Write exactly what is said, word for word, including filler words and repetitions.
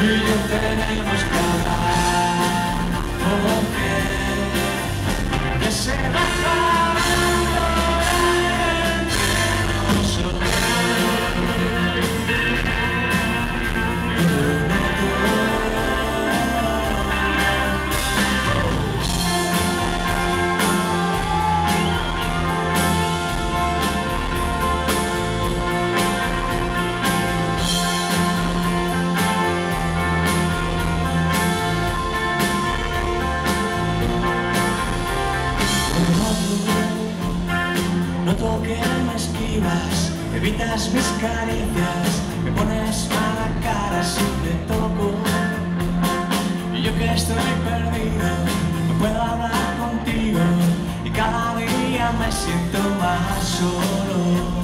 y yo tenemos que hablar, porque que se baja entre nosotros. Noto que me esquivas, evitas mis caricias, me pones mala cara si te toco. Y yo que estoy perdido, no puedo hablar contigo, y cada día me siento más solo.